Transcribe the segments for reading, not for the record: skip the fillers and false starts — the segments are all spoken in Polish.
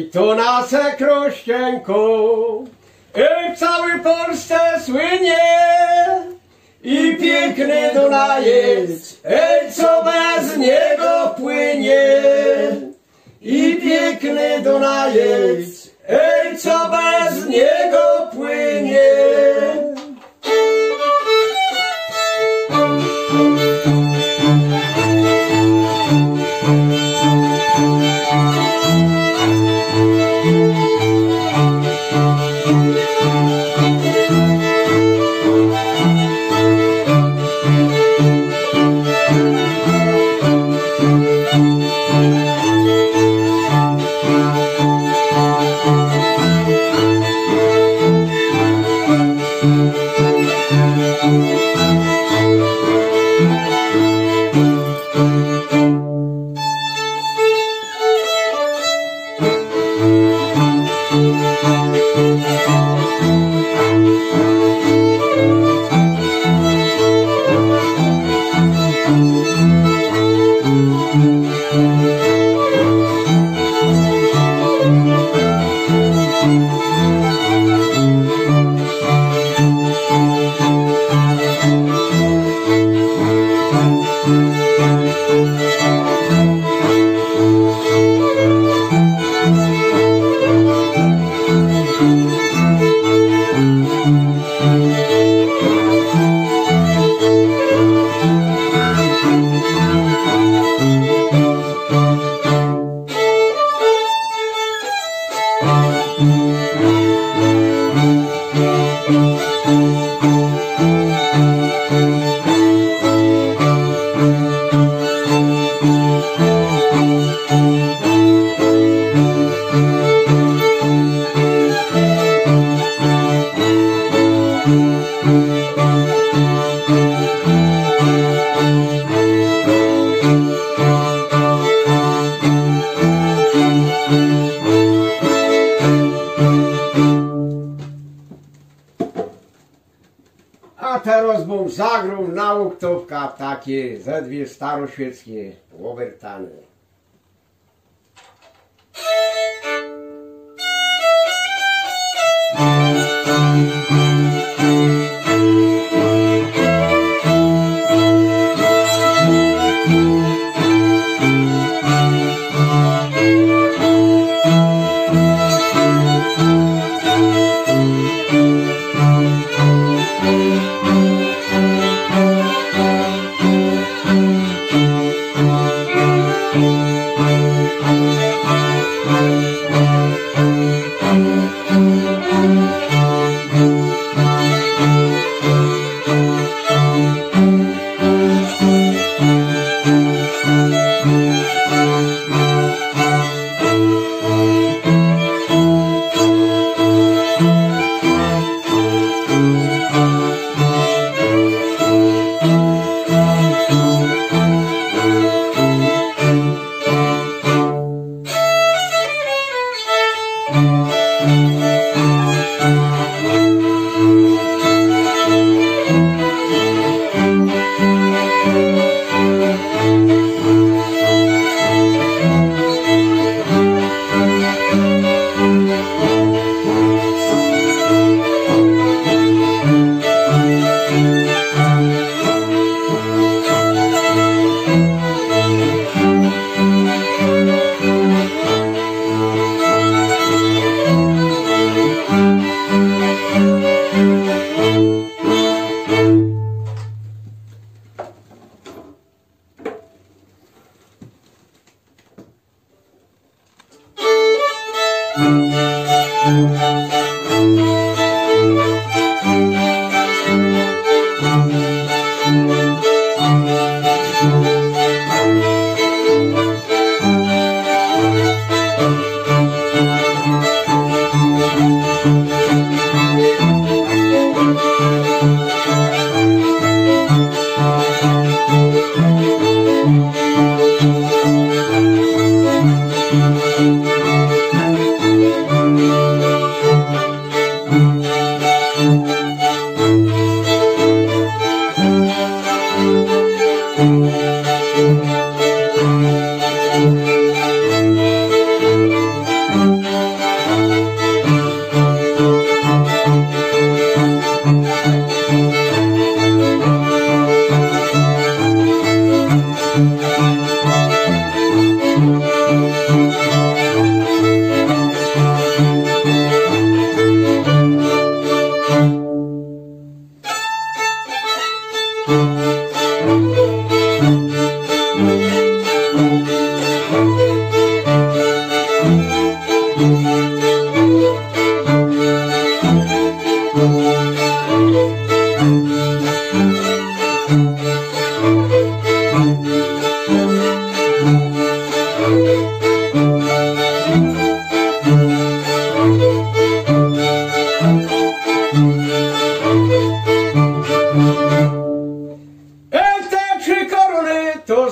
to nasze Krościenko w całej Polsce słynie i piękny Dunajec, co bez niego płynie. I piękny Dunajec, co bez niego płynie. A teraz bym zagrał na októwkach takie ze dwie staroświeckie obertany.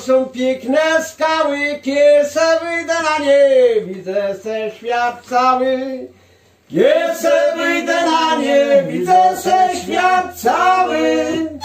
są piękne skały, kiedy se wyjdę na nie, widzę se świat cały. Kiedy se wyjdę na nie, widzę se świat cały.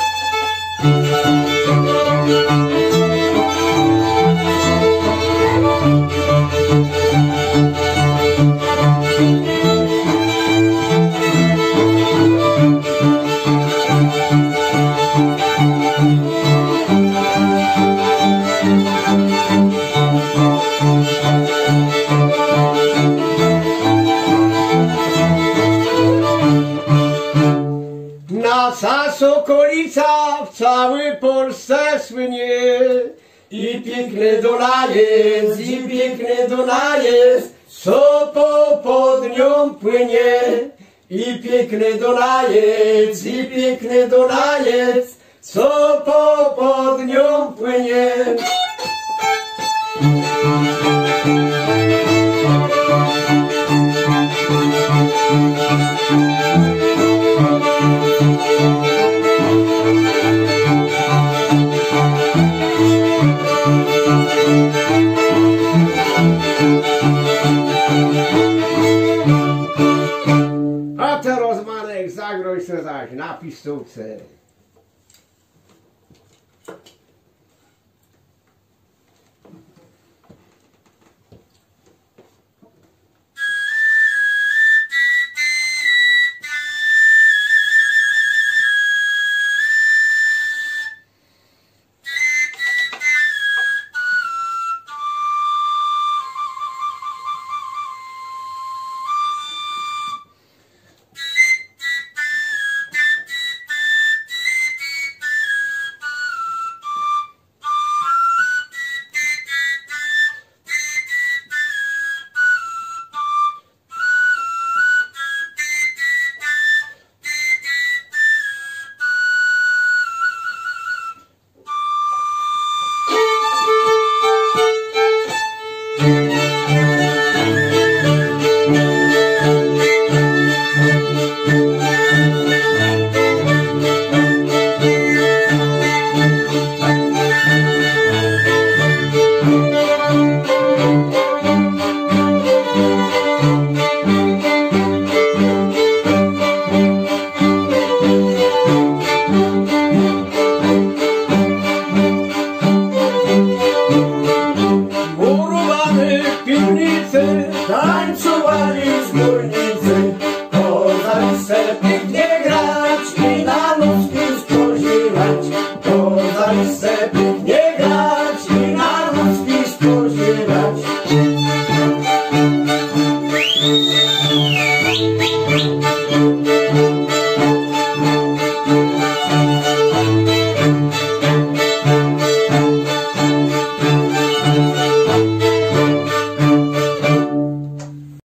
Nasza okolica w całej Polsce słynie. I piękny Dunajec, i piękny Dunajec, co pod nią płynie. I piękny Dunajec, i piękny Dunajec, co pod nią płynie. A teraz Manek zagroź se zaś na pistolce. Tańcowali z górnicy, kozak se pięknie grać i na ludzkim spożywać. Kozak se pięknie grać i na ludzkim spożywać.